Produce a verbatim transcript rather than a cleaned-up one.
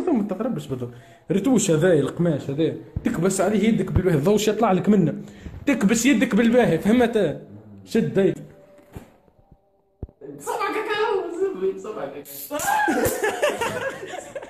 ما تقربش بالضبط. رتوش هذايا القماش هذايا تكبس عليه يدك بالباهي، الضوء يطلع لك منه، تكبس يدك بالباهي، فهمت؟ شد هيك. صبعك كاكاو، صبعك